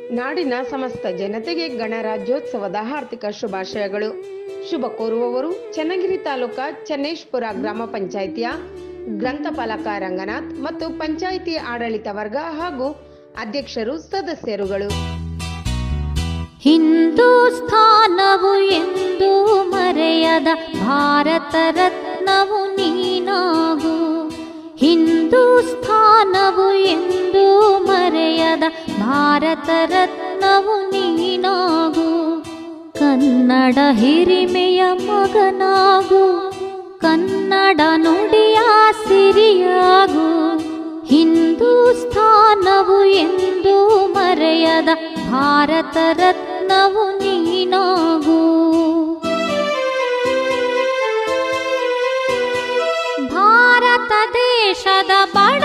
ನಾಡಿನ ಸಮಸ್ತ ಜನತೆಗೆ ಗಣರಾಜ್ಯೋತ್ಸವದ ಹಾರ್ದಿಕ ಶುಭಾಶಯಗಳು. ಶುಭ ಕೋರುವವರು ಚನ್ನಗಿರಿ ತಾಲೂಕಾ ಚನ್ನೇಶ್ಪುರ ಗ್ರಾಮ ಪಂಚಾಯಿತಿಯ ಗ್ರಂಥಪಾಲಕ ರಂಗನಾಥ್ ಮತ್ತು ಪಂಚಾಯಿತಿ ಆಡಳಿತ ವರ್ಗ ಹಾಗೂ ಅಧ್ಯಕ್ಷರು ಸದಸ್ಯರುಗಳು. ಹಿಂದೂಸ್ಥಾನವು ಎಂದು ಮರೆಯದ ಭಾರತ ರತ್ನವು ನೀನಾಗು. ಹಿಂದೂಸ್ಥಾನವು ಎಂದು ಮರೆಯದ ಭಾರತ ರತ್ನವು ನೀನಾಗು. ಕನ್ನಡ ಹಿರಿಮೆಯ ಮಗನಾಗು, ಕನ್ನಡ ನುಡಿಯ ಸಿರಿಯಾಗು. ಹಿಂದೂಸ್ಥಾನವು ಎಂದು ಮರೆಯದ ಭಾರತ ರತ್ನವು ನೀನಾಗು. ಭಾರತ ದೇಶದ ಬಡ